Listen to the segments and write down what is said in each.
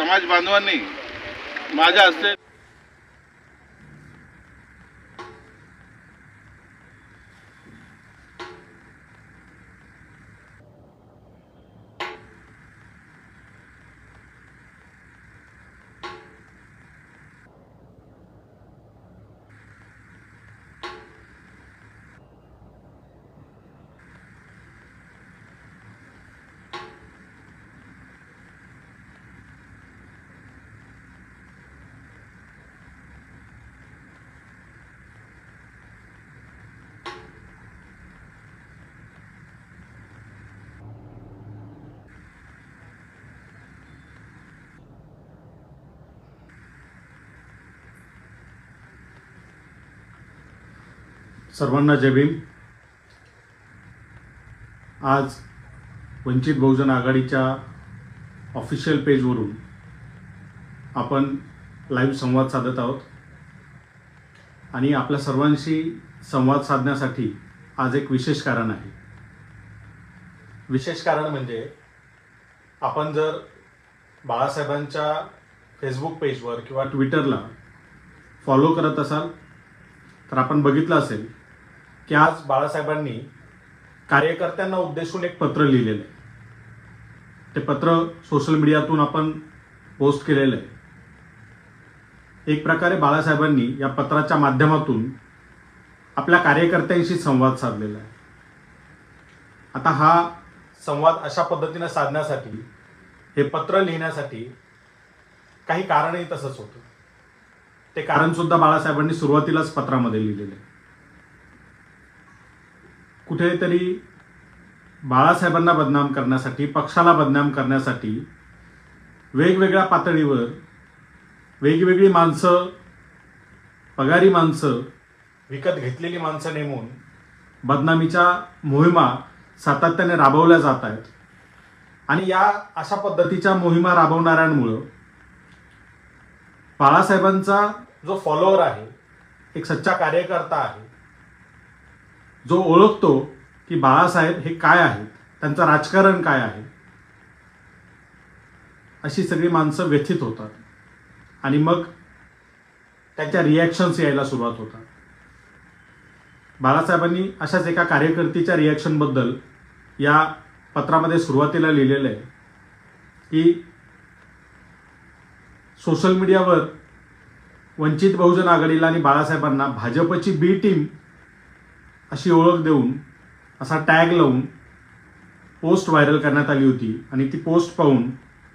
समाज बांधवांनी माझ्या हस्ते सर्वांना जय भीम। आज वंचित बहुजन आघाडीच्या ऑफिशियल पेजवरून आपण लाईव्ह संवाद साधत आहोत आणि आपल्या सर्वांशी संवाद साधण्यासाठी आज एक विशेष कारण आहे। विशेष कारण म्हणजे आपण जर बाळासाहेबांच्या फेसबुक पेजवर किंवा ट्विटरला फॉलो करत असाल तर आपण बघितलं असेल की आज बाळासाहेबांनी कार्यकर्त्यांना उद्देशून एक पत्र लिहिलेलं आहे। ते पत्र सोशल मीडियातून आपण पोस्ट केलेलं आहे। एक प्रकारे बाळासाहेबांनी या पत्राच्या माध्यमातून आपल्या कार्यकर्त्यांशी संवाद साधलेला आहे। आता हा संवाद अशा पद्धतीने साधण्यासाठी हे पत्र लिहिण्यासाठी काही कारणही तसंच होतं। ते कारण सुद्धा बाळासाहेबांनी सुरुवातीलाच पत्रामध्ये लिहिलेलं आहे। कुठेतरी बाळासाहेबांना बदनाम करण्यासाठी, पक्षाला बदनाम करण्यासाठी वेगवेगळ्या पातळीवर वेगवेगळी माणसं, पगारी माणसं, विकत घेतलेली माणसं नेमून बदनामीच्या मोहिमा सातत्याने राबवल्या जात आहेत। आणि या अशा पद्धतीच्या मोहिमा राबवणाऱ्यांमुळं बाळासाहेबांचा जो फॉलोअर आहे, एक सच्चा कार्यकर्ता आहे, जो ओळखतो की बाळासाहेब हे काय आहेत, त्यांचं राजकारण काय आहे, अशी सगळी माणसं व्यथित होतात आणि मग त्यांच्या रिॲक्शन्स यायला सुरुवात होतात। बाळासाहेबांनी अशाच एका कार्यकर्तीच्या रिॲक्शनबद्दल या पत्रामध्ये सुरुवातीला लिहिलेलं आहे की सोशल मीडियावर वंचित बहुजन आघाडीला आणि बाळासाहेबांना भाजपची बी टीम अशी ओळख देऊन, असा टॅग लावून पोस्ट व्हायरल करण्यात आली होती आणि ती पोस्ट पाहून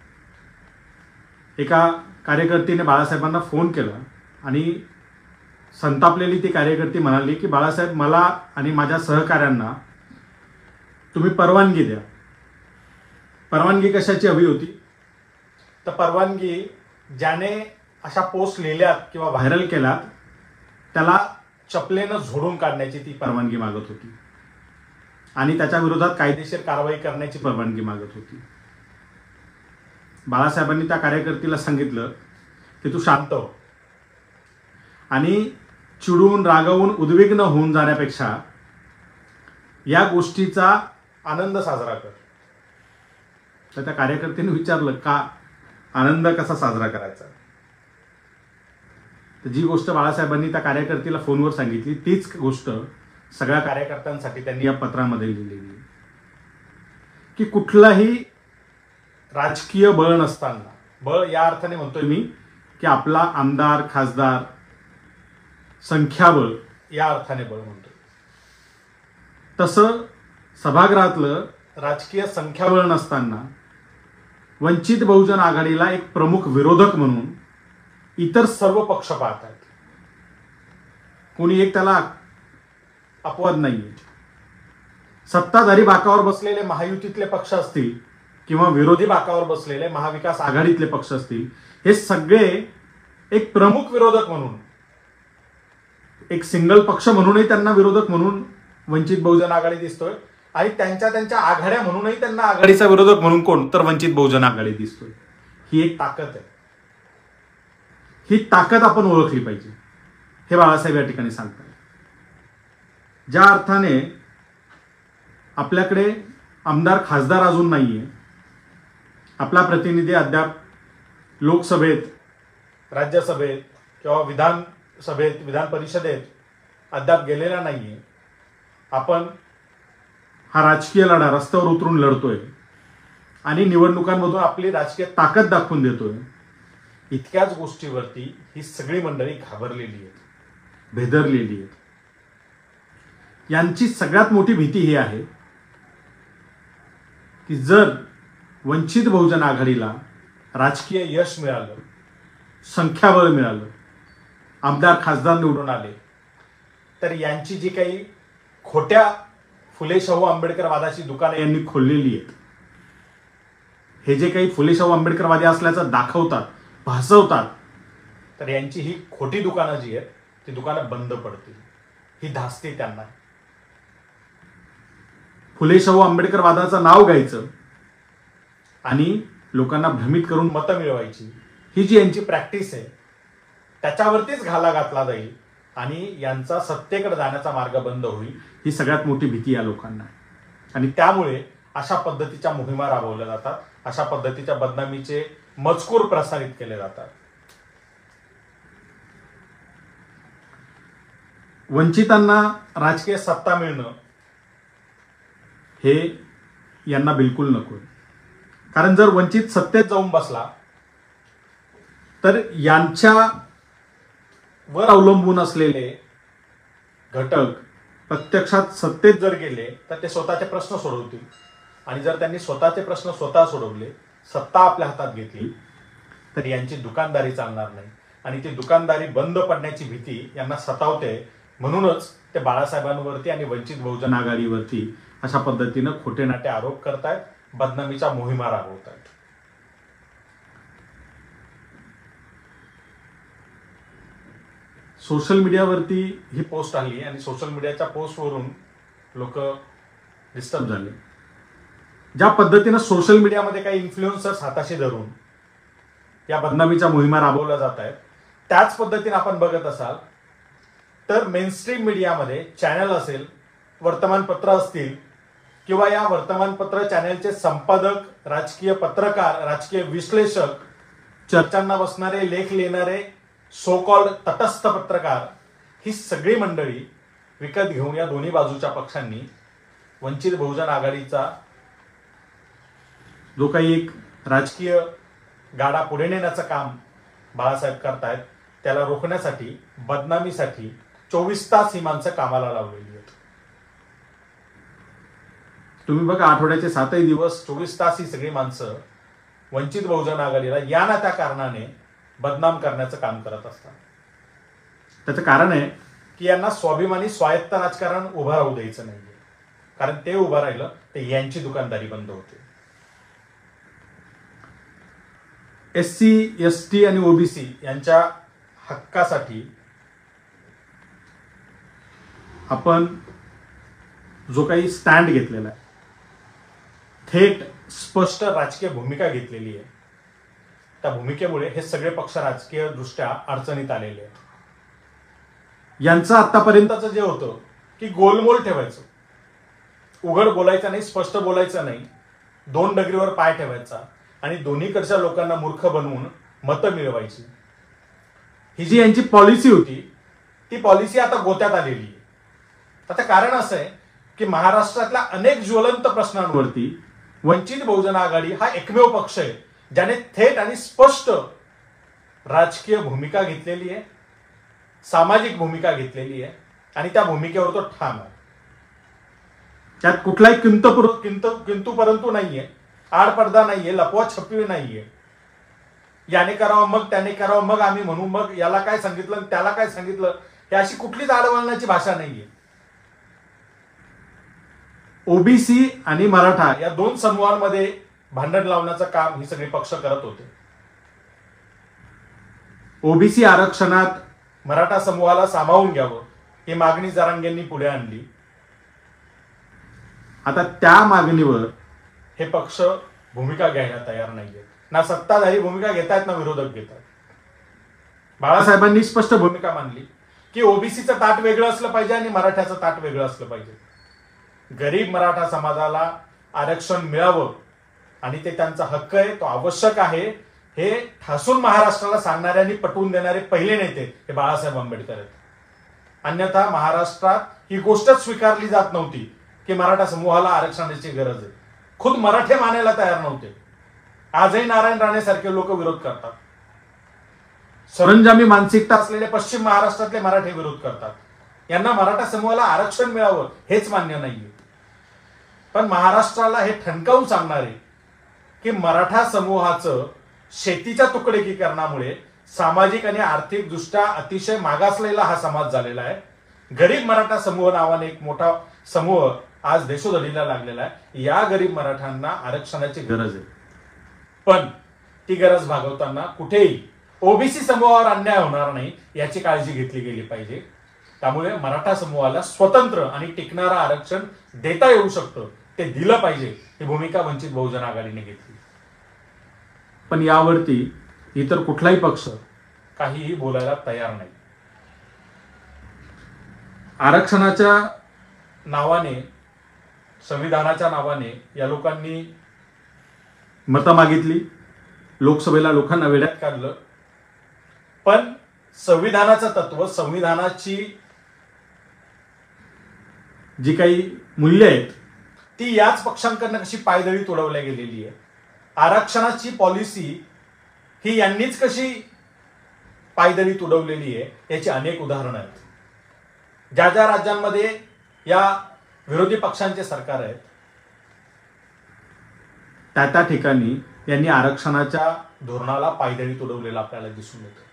एका कार्यकर्तीने बाळासाहेबांना फोन केला आणि संतापलेली ती कार्यकर्ती म्हणाली की बाळासाहेब, मला आणि माझ्या सहकाऱ्यांना तुम्ही परवानगी द्या। परवानगी कशाची हवी होती तर परवानगी ज्याने अशा पोस्ट लिहिल्यात किंवा व्हायरल केल्यात त्याला चपलेनं झोडून काढण्याची ती परवानगी मागत होती आणि त्याच्या विरोधात कायदेशीर कारवाई करण्याची परवानगी मागत होती। बाळासाहेबांनी त्या कार्यकर्तीला सांगितलं की तू शांत हो आणि चिडून, रागावून, उद्विग्न होऊन जाण्यापेक्षा या गोष्टीचा आनंद साजरा कर। तर त्या कार्यकर्त्याने विचारलं, का आनंद कसा साजरा करायचा? तर जी गोष्ट बाळासाहेबांनी त्या कार्यकर्तीला फोनवर सांगितली तीच गोष्ट सगळ्या कार्यकर्त्यांसाठी त्यांनी या पत्रामध्ये लिहिलेली आहे की कुठलाही राजकीय बळ नसताना, बळ या अर्थाने म्हणतोय मी की आपला आमदार, खासदार, संख्याबळ या अर्थाने बळ म्हणतोय, तसं सभागृहातलं राजकीय संख्याबळ नसताना वंचित बहुजन आघाडीला एक प्रमुख विरोधक म्हणून इतर सर्व पक्ष पाहत आहेत। कोणी एक त्याला अपवाद नाहीये। सत्ताधारी बाकावर बसलेले महायुतीतले पक्ष असतील किंवा विरोधी बाकावर बसलेले महाविकास आघाडीतले पक्ष असतील, हे सगळे एक प्रमुख विरोधक म्हणून, एक सिंगल पक्ष म्हणूनही त्यांना विरोधक म्हणून वंचित बहुजन आघाडी दिसतोय आणि त्यांच्या आघाड्या म्हणूनही त्यांना आघाडीचा विरोधक म्हणून कोण तर वंचित बहुजन आघाडी दिसतोय। ही एक ताकद आहे। ही ताकद आपण ओळखली पाहिजे, हे बाळासाहेब या ठिकाणी सांगतात। ज्या अर्थाने आपल्याकडे आमदार, खासदार अजून नाहीये, आपला प्रतिनिधी अद्याप लोकसभेत, राज्यसभेत किंवा विधानसभेत, विधान परिषदेत अद्याप गेलेला नाहीये. आपण हा राजकीय लढा रस्त्यावर उतरून लढतोय आणि निवडणुकांमधून आपली राजकीय ताकद दाखवून देतोय. इतक्याच गोष्टीवरती ही सगळी मंडळी घाबरलेली आहेत, भेदरलेली आहेत. यांची सगळ्यात मोठी भीती ही आहे की जर वंचित बहुजन आघाडीला राजकीय यश मिळालं, संख्याबळ मिळालं, आमदार खासदार निवडून आले, तर यांची जी काही खोट्या फुले शाहू आंबेडकरवादाची दुकानं यांनी खोललेली आहेत, हे जे काही फुले शाहू आंबेडकरवादी असल्याचं दाखवतात, भासवतात, तर यांची ही खोटी दुकानं जी आहेत ती दुकानं बंद पडतील, ही धास्ती त्यांना. फुले शाहू आंबेडकरवादाचं नाव घ्यायचं आणि लोकांना भ्रमित करून मतं मिळवायची, ही जी यांची प्रॅक्टिस आहे त्याच्यावरतीच घाला घातला जाईल आणि यांचा सत्तेकडे जाण्याचा मार्ग बंद होईल. ही सगळ्यात मोठी भीती या लोकांना आहे. आणि त्यामुळे अशा पद्धतीच्या मोहिमा राबवल्या जातात, अशा पद्धतीच्या बदनामीचे मजकूर प्रसारित केले जातात. वंचितांना राजकीय सत्ता मिळणं हे यांना बिलकुल नको. कारण जर वंचित सत्तेत जाऊन बसला तर यांच्या वर अवलंबून असलेले घटक प्रत्यक्षात सत्तेत जर गेले तर ते स्वतःचे प्रश्न सोडवतील. आणि जर त्यांनी स्वतःचे प्रश्न स्वतः सोडवले, सत्ता आपल्या हातात घेतली, तर यांची दुकानदारी चालणार नाही. आणि ती दुकानदारी बंद पडण्याची भीती यांना सतावते. म्हणूनच ते बाळासाहेबांवरती आणि वंचित बहुजन आघाडीवरती अशा पद्धतीनं खोटे नाटे आरोप करतायत, बदनामीच्या मोहिमा राबवतायत. सोशल मीडियावरती ही पोस्ट आली आणि सोशल मीडियाच्या पोस्टवरून लोक डिस्टर्ब झाले. ज्या पद्धतीनं सोशल मीडियामध्ये काही इन्फ्लुएन्सर्स हाताशी धरून या बदनामीच्या मोहिमा राबवल्या जात आहेत, त्याच पद्धतीने आपण बघत असाल तर मेनस्ट्रीम मीडियामध्ये चॅनल असेल, वर्तमानपत्र असतील किंवा या वर्तमानपत्र चॅनलचे संपादक, राजकीय पत्रकार, राजकीय विश्लेषक, चर्चांना बसणारे, लेख लिहिणारे, सो कॉल्ड तटस्थ पत्रकार, ही सगळी मंडळी विकत घेऊन या दोन्ही बाजूच्या पक्षांनी वंचित बहुजन आघाडीचा जो काही एक राजकीय गाडा पुढे नेण्याचं काम बाळासाहेब करतायत, त्याला रोखण्यासाठी, बदनामीसाठी 24 तास ही माणसं कामाला लावलेली आहेत. तुम्ही बघा, आठवड्याचे 7ही दिवस 24 तास ही सगळी माणसं वंचित बहुजन आघाडीला या ना त्या कारणाने बदनाम करण्याचं काम करत असतात. त्याचं कारण आहे की यांना स्वाभिमानी स्वायत्त राजकारण उभं राहू द्यायचं नाहीये. कारण ते उभं राहिलं ते यांची दुकानदारी बंद होते. SC, ST आणि OBC यांच्या हक्कासाठी आपण जो काही स्टँड घेतलेला आहे, थेट स्पष्ट राजकीय भूमिका घेतलेली आहे, त्या भूमिकेमुळे हे सगळे पक्ष राजकीय दृष्ट्या अडचणीत आलेले आहेत. यांचं आतापर्यंतचं जे होतं की गोलमोल ठेवायचं, उघड बोलायचं नाही, स्पष्ट बोलायचं नाही, दोन डगरीवर पाय ठेवायचा आणि दोन्हीकडच्या लोकांना मूर्ख बनवून मतं मिळवायची, ही जी यांची पॉलिसी होती ती पॉलिसी आता गोत्यात आलेली आहे. आता कारण असं आहे की महाराष्ट्रातल्या अनेक ज्वलंत प्रश्नांवरती वंचित बहुजन आघाडी हा एकमेव पक्ष आहे ज्याने थेट आणि स्पष्ट राजकीय भूमिका घेतलेली आहे, सामाजिक भूमिका घेतलेली आहे आणि त्या भूमिकेवर तो ठाम आहे. त्यात कुठलाही किंतु परंतु नाहीये, आडपडदा नाहीये, लपवा छपवी नाहीये. याने करावं मग त्याने करावं मग आम्ही म्हणू, मग याला काय सांगितलं त्याला काय सांगितलं, हे अशी कुठलीच आडवळण्याची भाषा नाहीये. OBC आणि मराठा या दोन समूहांमध्ये भांडण लावण्याचं काम ही सगळी पक्ष करत होते. OBC आरक्षणात मराठा समूहाला सामावून घ्यावं ही मागणी जरांगेंनी पुढे आणली. आता त्या मागणीवर हे पक्ष भूमिका घ्यायला तयार नाहीये. ना सत्ताधारी भूमिका घेतायत ना विरोधक घेतात. बाळासाहेबांनी स्पष्ट भूमिका मांडली की OBCचं ताट वेगळं असलं पाहिजे आणि मराठ्याचं ताट वेगळं असलं पाहिजे. गरीब मराठा समाजाला आरक्षण मिळावं आणि ते त्यांचा हक्क आहे, तो आवश्यक आहे, हे ठासून महाराष्ट्राला सांगणारे आणि पटवून देणारे पहिले नेते हे बाळासाहेब आंबेडकर आहेत. अन्यथा महाराष्ट्रात ही गोष्टच स्वीकारली जात नव्हती की मराठा समूहाला आरक्षणाची गरज आहे. खुद मराठे मानायला तयार नव्हते. आजही नारायण राणे सारखे लोक विरोध करतात. सरंजामी मानसिकता असलेले पश्चिम महाराष्ट्रातले मराठे विरोध करतात. यांना मराठा समूहाला आरक्षण मिळावं हेच मान्य नाहीये. पण महाराष्ट्राला हे ठणकावून सांगणारे की मराठा समूहाचं शेतीच्या तुकडेकीकरणामुळे सामाजिक आणि आर्थिक दृष्ट्या अतिशय मागासलेला हा समाज झालेला आहे. गरीब मराठा समूह नावाने एक मोठा समूह आज देशोधडीला लागलेला आहे. या गरीब मराठ्यांना आरक्षणाची गरज आहे. पण ती गरज भागवताना कुठेही ओबीसी समूहावर अन्याय होणार नाही याची काळजी घेतली गेली पाहिजे. त्यामुळे मराठा समूहाला स्वतंत्र आणि टिकणारं आरक्षण देता येऊ शकतं, ते दिलं पाहिजे ही भूमिका वंचित बहुजन आघाडीने घेतली. पण यावरती इतर कुठलाही पक्ष काहीही बोलायला तयार नाही. आरक्षणाच्या नावाने, संविधानाच्या नावाने या लोकांनी मतं मागितली, लोकसभेला लोकांना वेड्यात काढलं. पण संविधानाचं तत्व, संविधानाची जी काही मूल्य आहेत ती याच पक्षांकडनं कशी पायदळी तुडवल्या गेलेली आहे. आरक्षणाची पॉलिसी ही यांनीच कशी पायदळी तुडवलेली आहे याची अनेक उदाहरणं आहेत. ज्या ज्या राज्यांमध्ये या विरोधी पक्षांचे सरकार आहेत त्या ठिकाणी यांनी आरक्षणाच्या धोरणाला पायदळी तुडवलेलं आपल्याला दिसून येतं.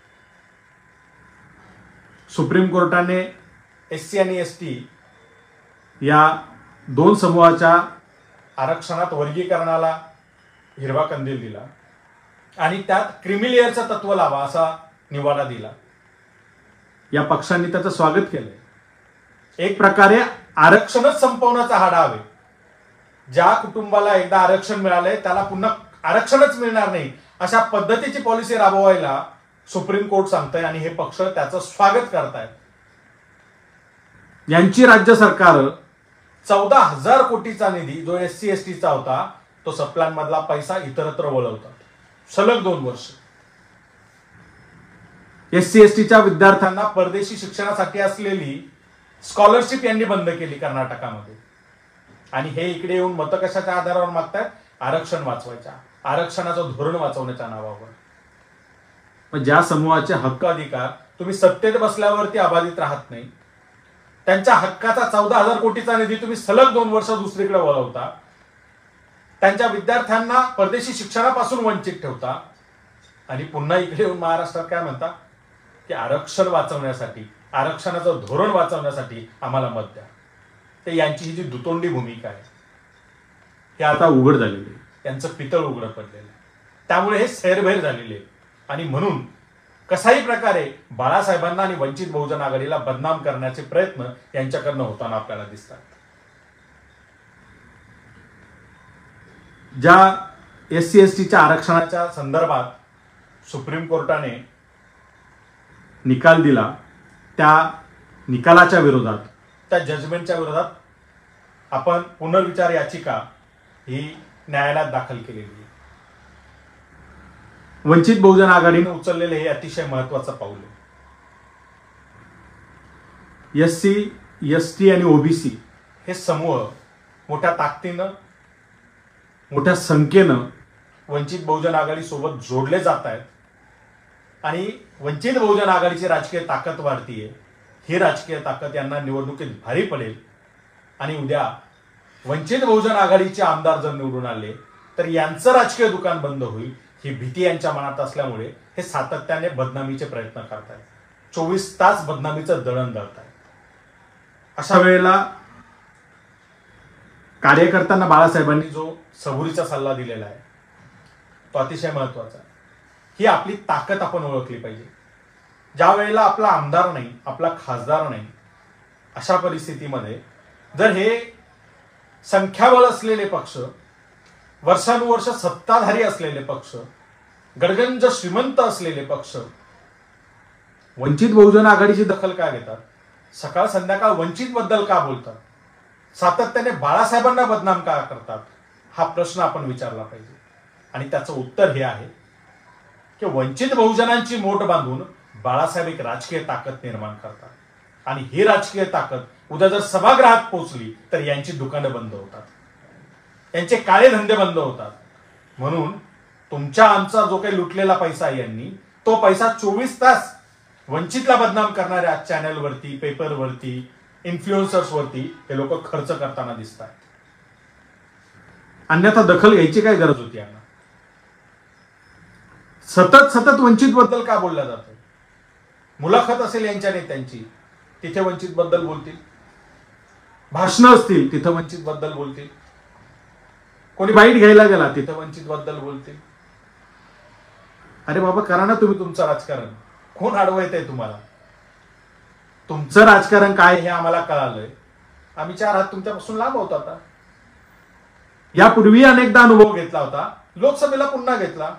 सुप्रीम कोर्टाने एससी आणि एसटी या दोन समूहाच्या आरक्षणात वर्गीकरणाला हिरवा कंदील दिला आणि त्यात क्रिमिलेअरचं तत्व लावा असा निवाडा दिला. या पक्षांनी त्याचं स्वागत केलंय. एक प्रकारे आरक्षणच संपवण्याचा हा डाव आहे. ज्या कुटुंबाला एकदा आरक्षण मिळालंय त्याला पुन्हा आरक्षणच मिळणार नाही अशा पद्धतीची पॉलिसी राबवायला सुप्रीम कोर्ट सांगतंय आणि हे पक्ष त्याचं स्वागत करतायत. यांची राज्य सरकार 14,000 कोटीचा निधी जो एससी एसटीचा होता तो सबप्लॅन मधला पैसा इतरत्र वळवतात सलग 2 वर्ष. एससी एसटीच्या विद्यार्थ्यांना परदेशी शिक्षणासाठी असलेली स्कॉलरशिप यांनी बंद केली कर्नाटकामध्ये. आणि हे इकडे येऊन मतं कशाच्या आधारावर मागतात? आरक्षण वाचवायच्या, आरक्षणाचं धोरण वाचवण्याच्या नावावर. पण ज्या समूहाचे हक्क अधिकार तुम्ही सत्तेत बसल्यावरती अबाधित राहत नाही, त्यांच्या हक्काचा 14,000 कोटीचा निधी तुम्ही सलग 2 वर्ष दुसरीकडे वळवता, त्यांच्या विद्यार्थ्यांना परदेशी शिक्षणापासून वंचित ठेवता आणि पुन्हा इकडे येऊन महाराष्ट्रात काय म्हणता की आरक्षण वाचवण्यासाठी, आरक्षणाचं धोरण वाचवण्यासाठी आम्हाला मत द्या. ते यांची ही जी दुतोंडी भूमिका आहे हे आता उघड झालेली आहे. यांचं पितळ उघडं पडलेलं आहे. त्यामुळे हे सैरभैर झालेले आहे. आणि म्हणून कसाही प्रकारे बाळासाहेबांना आणि वंचित बहुजन आघाडीला बदनाम करण्याचे प्रयत्न यांच्याकडनं होताना आपल्याला दिसतात. ज्या एससी एसटीच्या आरक्षणाच्या संदर्भात सुप्रीम कोर्टाने निकाल दिला त्या निकालाच्या विरोधात, त्या जजमेंटच्या विरोधात आपण पुनर्विचार याचिका ही न्यायालयात दाखल केलेली आहे. वंचित बहुजन आघाडीने उचललेले हे अतिशय महत्वाचं पाऊल आहे. एससी, एसटी आणि ओबीसी हे समूह मोठ्या ताकदीनं, मोठ्या संख्येनं वंचित बहुजन आघाडी सोबत जोडले जात आहेत आणि वंचित बहुजन आघाडीची राजकीय ताकद वाढतीये. ही राजकीय ताकद यांना निवडणुकीत भारी पडेल आणि उद्या वंचित बहुजन आघाडीचे आमदार जर निवडून आले तर यांचं राजकीय दुकान बंद होईल ही भीती यांच्या मनात असल्यामुळे हे सातत्याने बदनामीचे प्रयत्न करतायत. 24 तास बदनामीचं दळण दळतायत. अशा वेळेला कार्यकर्त्यांना बाळासाहेबांनी जो सबुरीचा सल्ला दिलेला आहे तो अतिशय महत्वाचा आहे. ही आपली ताकद आपण ओळखली पाहिजे. ज्या वेळेला आपला आमदार नाही, आपला खासदार नाही, अशा परिस्थितीमध्ये जर हे संख्याबळ असलेले पक्ष, वर्षानुवर्ष सत्ताधारी असलेले पक्ष, गडगंज श्रीमंत असलेले पक्ष वंचित बहुजन आघाडीची दखल का घेतात? सकाळ संध्याकाळ वंचित बद्दल का बोलतात? सातत्याने बाळासाहेबांना बदनाम का करतात? हा प्रश्न आपण विचारला पाहिजे. आणि त्याचं उत्तर हे आहे की वंचित बहुजनांची मोठ बांधून बाळासाहेब एक राजकीय ताकद निर्माण करतात आणि ही राजकीय ताकद उद्या जर सभागृहात पोहोचली तर यांची दुकानं बंद होतात, यांचे काळे धंदे बंद होतात. म्हणून तुमच्या आमचा जो काही लुटलेला पैसा आहे यांनी, तो पैसा 24 तास वंचितला बदनाम करणाऱ्या चॅनलवरती, पेपरवरती, इन्फ्लुएन्सर्सवरती हे लोक खर्च करताना दिसतात. अन्यथा दखल घ्यायची काय गरज होती यांना? सतत सतत वंचित बद्दल का बोललं जातं? मुलाखत असेल यांच्या नेत्यांची, तिथे वंचित बद्दल बोलतील. भाषणं असतील, तिथं वंचित बद्दल बोलतील. कोणी बाईट घ्यायला गेला, तिथं वंचित बद्दल बोलतील. अरे बाबा, करा ना तुम्ही तुमचं राजकारण. कोण अडवत तुम्हाला? तुमचं राजकारण काय हे आम्हाला कळालंय. आम्ही 4 हात तुमच्यापासून लांब होतो. आता यापूर्वी अनेकदा अनुभव घेतला होता, लोकसभेला पुन्हा घेतला.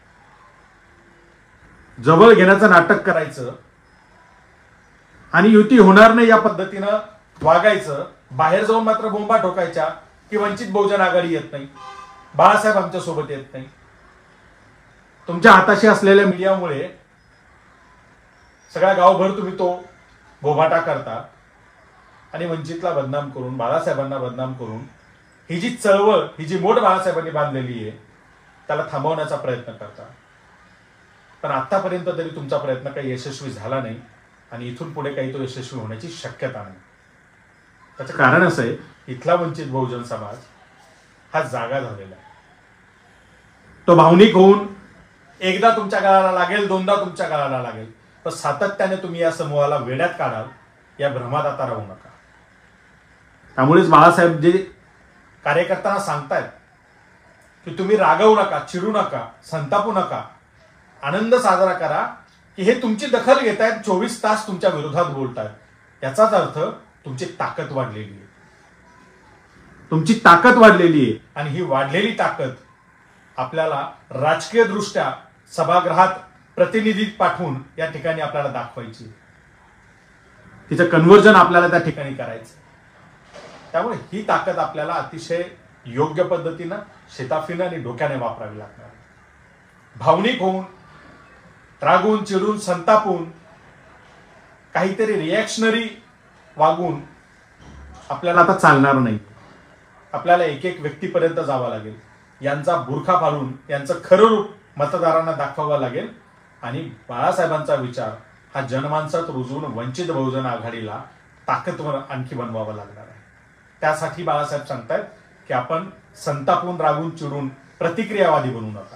जवळ घेण्याचं नाटक करायचं आणि युती होणार नाही या पद्धतीनं वागायचं. बाहेर जाऊन मात्र बोंबा ठोकायच्या की वंचित बहुजन आघाडी येत नाही, बाळासाहेब आमच्या सोबत येत नाही. तुमच्या हाताशी असलेल्या मीडियामुळे सगळ्या गावभर तुम्ही तो बोभाटा करता आणि वंचितला बदनाम करून, बाळासाहेबांना बदनाम करून ही जी चळवळ, ही जी मोठ बाळासाहेबांनी बांधलेली आहे, त्याला थांबवण्याचा प्रयत्न करता. पण आतापर्यंत तरी तुमचा प्रयत्न काही यशस्वी झाला नाही आणि इथून पुढे काही तो यशस्वी होण्याची शक्यता नाही. त्याचं कारण असं आहे, इथला वंचित बहुजन समाज हा जागा झालेला आहे. तो भावनिक होऊन एकदा तुमच्या गळाला लागेल, 2दा तुमच्या गळाला लागेल, पण सातत्याने तुम्ही या समूहाला वेड्यात काढाल, या भ्रमात आता राहू नका. त्यामुळेच बाळासाहेब जे कार्यकर्त्यांना सांगतायत की तुम्ही रागवू नका, चिडू नका, संतापू नका, आनंद साजरा करा की हे तुमची दखल घेत आहेत, 24 तास तुमच्या विरोधात बोलतायत. याचाच अर्थ तुमची ताकद वाढलेली आहे. तुमची ताकद वाढलेली आहे आणि ही वाढलेली ताकद आपल्याला राजकीय दृष्ट्या सभागृहात प्रतिनिधी पाठवून या ठिकाणी आपल्याला दाखवायची. तिचं कन्व्हर्जन आपल्याला त्या ठिकाणी करायचं. त्यामुळे ही ताकद आपल्याला अतिशय योग्य पद्धतीनं, शेताफीनं आणि डोक्याने वापरावी लागणार. भावनिक होऊन, रागून, चिडून, संतापून, काहीतरी रिॲक्शनरी वागून आपल्याला आता चालणार नाही. आपल्याला एक एक व्यक्तीपर्यंत जावं लागेल. यांचा बुरखा फाडून यांचं खरं रूप मतदारांना दाखवावं लागेल आणि बाळासाहेबांचा विचार हा जनमानसात रुजवून वंचित बहुजन आघाडीला ताकदवर आणखी बनवावं लागणार आहे. त्यासाठी बाळासाहेब सांगतायत की आपण संतापून, रागून, चिडून प्रतिक्रियावादी बनू नका.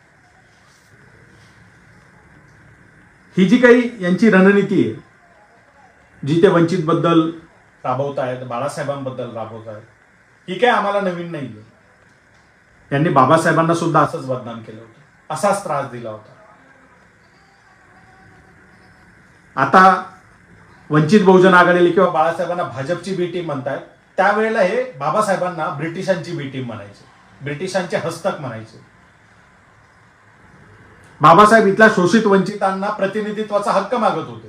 ही जी काही यांची रणनीती आहे, जी ते वंचित बद्दल राबवतायत, बाळासाहेबांबद्दल राबवतायत, ही काय आम्हाला नवीन नाहीये. यांनी बाबासाहेबांना सुद्धा असंच बदनाम केलं होतं, असाच त्रास दिला होता. आता वंचित बहुजन आघाडीला किंवा बाळासाहेबांना भाजपची बी टीम म्हणतायत, त्यावेळेला हे बाबासाहेबांना ब्रिटिशांची बी टीम म्हणायचे, ब्रिटिशांचे हस्तक म्हणायचे. बाबासाहेब इथल्या शोषित वंचितांना प्रतिनिधित्वाचा हक्क मागत होते,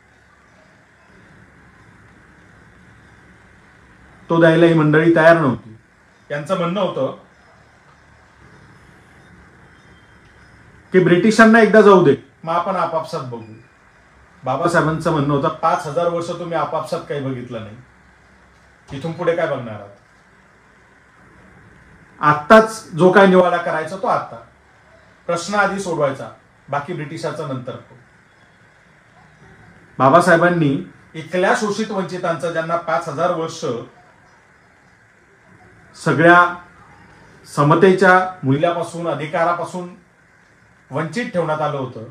तो द्यायला ही मंडळी तयार नव्हती. यांचं म्हणणं होतं की ब्रिटिशांना एकदा जाऊ दे, मग आपण आपापसात बघू. बाबासाहेबांचं म्हणणं होतं 5000 वर्ष तुम्ही आपापसात काही बघितलं नाही, इथून पुढे काय बघणार आहात? आत्ताच जो काय निवाडा करायचा तो आत्ता, प्रश्न आधी सोडवायचा, बाकी ब्रिटिशाचं नंतर. बाबासाहेबांनी इथल्या शोषित वंचितांचं, ज्यांना 5000 वर्ष सगळ्या समतेच्या मूल्यापासून, अधिकारापासून वंचित ठेवण्यात आलं होतं,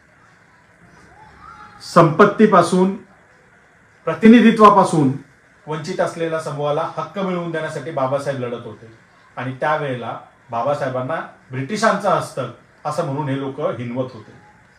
संपत्तीपासून, प्रतिनिधित्वापासून वंचित असलेल्या समूहाला हक्क मिळवून देण्यासाठी बाबासाहेब लढत होते. आणि त्यावेळेला बाबासाहेबांना ब्रिटिशांचा हस्तक असं म्हणून हे लोक हिनवत होते.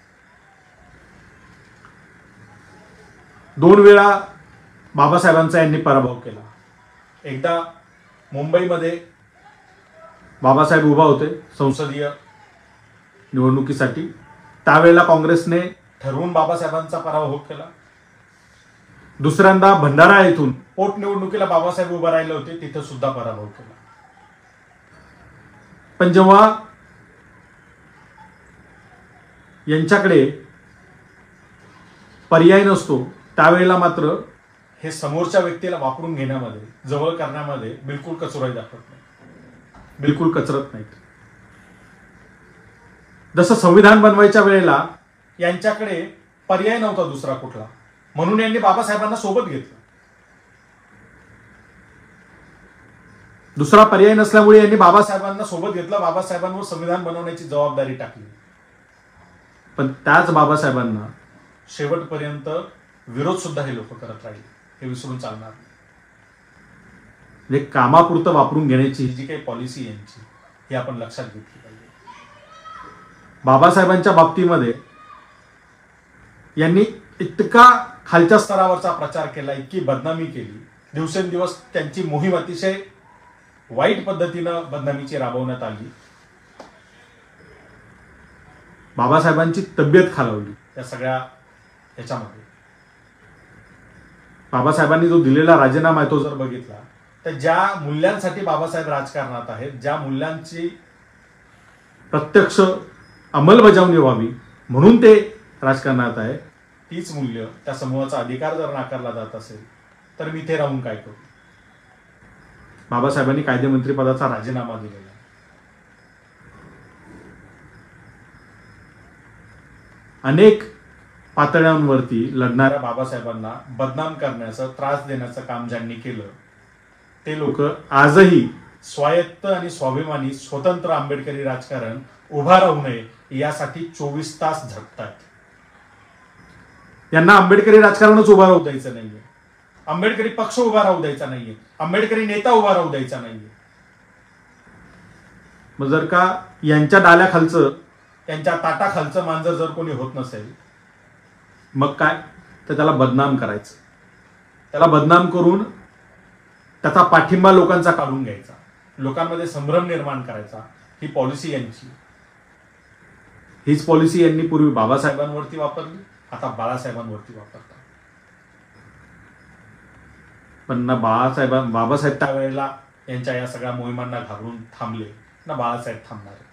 2 वेळा बाबासाहेबांचा यांनी पराभव केला. एकदा मुंबईमध्ये बाबासाहेब उभा होते संसदीय निवडणुकीसाठी, त्यावेळेला काँग्रेसने ठरवून बाबासाहेबांचा पराभव केला. दुसऱ्यांदा भंडारा येथून पोटनिवडणुकीला बाबासाहेब उभा राहिले होते, तिथे सुद्धा पराभव केला. पण जेव्हा यांच्याकडे पर्याय नसतो त्यावेळेला मात्र हे समोरच्या व्यक्तीला वापरून घेण्यामध्ये, जवळ करण्यामध्ये बिलकुल कचराई दाखवत नाही, बिलकुल कचरत नाहीत. जसं संविधान बनवायच्या वेळेला यांच्याकडे पर्याय नव्हता दुसरा कुठला, म्हणून यांनी बाबासाहेबांना सोबत घेतलं. दुसरा पर्याय नसल्यामुळे यांनी बाबासाहेबांना सोबत घेतलं, बाबासाहेबांवर संविधान बनवण्याची जबाबदारी टाकली. पण त्याच बाबासाहेबांना शेवटपर्यंत विरोध सुद्धा हे लोक करत राहिले, हे विसरून चालणार नाही. म्हणजे कामापुरतं वापरून घेण्याची ही जी काही पॉलिसी यांची, ही आपण लक्षात घेतली पाहिजे. बाबासाहेबांच्या बाबतीमध्ये यांनी इतका खालच्या स्तरावरचा प्रचार केला, इतकी बदनामी केली, दिवसेंदिवस त्यांची मोहीम अतिशय वाईट पद्धतीनं बदनामीची राबवण्यात आली. बाबासाहेबांची तब्येत खालावली या सगळ्या ह्याच्यामध्ये. बाबासाहेबांनी जो दिलेला राजीनामा आहे तो जर बघितला तर ज्या मूल्यांसाठी बाबासाहेब राजकारणात आहेत, ज्या मूल्यांची प्रत्यक्ष अंमलबजावणी व्हावी म्हणून ते राजकारणात आहे, तीच मूल्य, त्या समूहाचा अधिकार जर नाकारला जात असेल तर मी इथे राहून काय करू. बाबासाहेबांनी कायदेमंत्री पदाचा राजीनामा दिलेला. अनेक पातळ्यांवरती लढणाऱ्या बाबासाहेबांना बदनाम करण्याचं, त्रास देण्याचं काम ज्यांनी केलं ते लोक आजही स्वायत्त आणि स्वाभिमानी स्वतंत्र आंबेडकरी राजकारण उभा राहू नये यासाठी 24 तास झटतात. यांना आंबेडकरी राजकारणच उभा राहू द्यायचं नाहीये, आंबेडकरी पक्ष उभा राहू द्यायचा नाहीये, आंबेडकरी नेता उभा राहू द्यायचा नाहीये. मग जर का यांच्या डाल्याखालचं, यांच्या ताटाखालचं मांजर जर कोणी होत नसेल मग काय, तर त्याला बदनाम करायचं, त्याला बदनाम करून त्याचा पाठिंबा लोकांचा काढून घ्यायचा, लोकांमध्ये संभ्रम निर्माण करायचा, ही पॉलिसी यांची. हीच पॉलिसी यांनी पूर्वी बाबासाहेबांवरती वापरली, आता बाळासाहेबांवरती वापरतात. पण ना बाबासाहेब त्यावेळेला यांच्या या सगळ्या मोहिमांना घाबरून थांबले, ना बाळासाहेब थांबणार आहेत.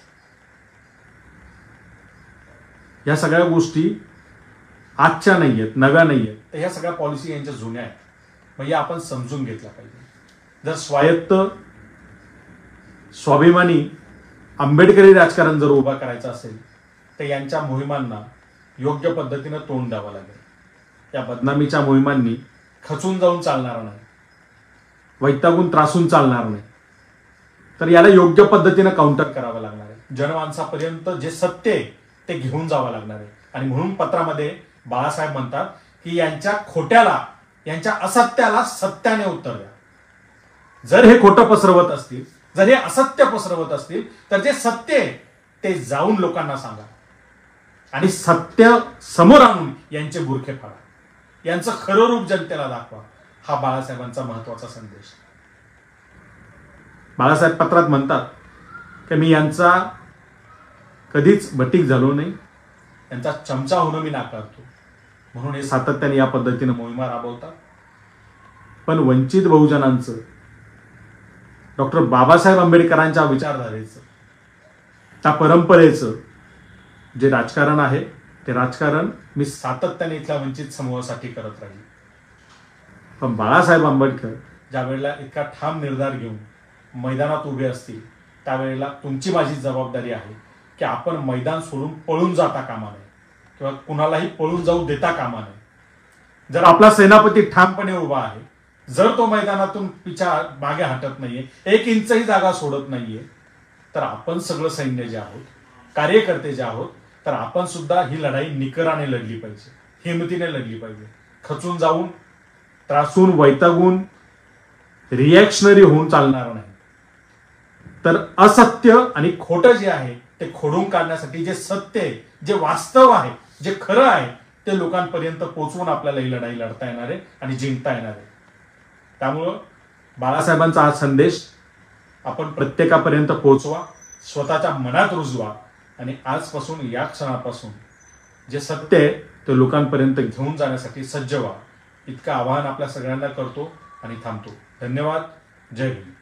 या सगळ्या गोष्टी आजच्या नाहीयेत, नव्या नाहीयेत, तर ह्या सगळ्या पॉलिसी यांच्या जुन्या आहेत. म्हणजे आपण समजून घेतल्या पाहिजे. जर स्वायत्त स्वाभिमानी आंबेडकरी राजकारण जर उभा करायचं असेल तर यांच्या मोहिमांना योग्य पद्धतीनं तोंड द्यावं लागेल. या बदनामीच्या मोहिमांनी खचून जाऊन चालणार नाही, वैतागून त्रासून चालणार नाही, तर याला योग्य पद्धतीनं काउंटर करावं लागणार आहे. जनमानसापर्यंत जे सत्य आहे ते घेऊन जावं लागणार आहे. आणि म्हणून पत्रामध्ये बाळासाहेब म्हणतात की यांच्या खोट्याला, यांच्या असत्याला सत्याने उत्तर द्या. जर हे खोटं पसरवत असतील, जर हे असत्य पसरवत असतील तर जे सत्य आहे ते जाऊन लोकांना सांगा आणि सत्य समोर आणून यांचे बुरखे फाडा, यांचं खरं रूप जनतेला दाखवा. हा बाळासाहेबांचा महत्वाचा संदेश. बाळासाहेब पत्रात म्हणतात की मी यांचा कधीच भटीक झालो नाही, यांचा चमचा होणं मी नाकारतो, म्हणून हे सातत्याने या पद्धतीने मोहिमा राबवतात. पण वंचित बहुजनांचं, डॉक्टर बाबासाहेब आंबेडकरांच्या विचारधारेचं, त्या परंपरेचं जे राजकारण आहे ते राजकारण मी सातत्याने इथल्या वंचित समूहासाठी करत राहील. पण बाळासाहेब आंबेडकर ज्या वेळेला इतका ठाम निर्धार घेऊन मैदानात उभे असतील त्यावेळेला तुमची माझी जबाबदारी आहे की आपण मैदान सोडून पळून जाता कामा नये किंवा कुणालाही पळून जाऊ देता कामा नये. जर आपला सेनापती ठामपणे उभा आहे, जर तो मैदानातून मागे हटत नाहीये, 1 इंचही जागा सोडत नाहीये, तर आपण सगळं सैन्य जे आहोत, कार्यकर्ते जे आहोत, तर आपण सुद्धा ही लढाई निकराने लढली पाहिजे, हिमतीने लढली पाहिजे. खचून जाऊन, त्रासून, वैतागून, रिॲक्शनरी होऊन चालणार नाही. तर असत्य आणि खोटं जे आहे ते खोडून काढण्यासाठी जे सत्य आहे, जे वास्तव आहे, जे खरं आहे ते लोकांपर्यंत पोहोचवून आपल्याला ही लढाई लढता येणार आहे आणि जिंकता येणार आहे. त्यामुळं बाळासाहेबांचा हा संदेश आपण प्रत्येकापर्यंत पोहोचवा, स्वतःच्या मनात रुजवा आणि आजपासून, या क्षणापासून जे सत्य आहे ते लोकांपर्यंत घेऊन जाण्यासाठी सज्ज व्हा. इतकं आवाहन आपल्या सगळ्यांना करतो आणि थांबतो. धन्यवाद. जय हिंद.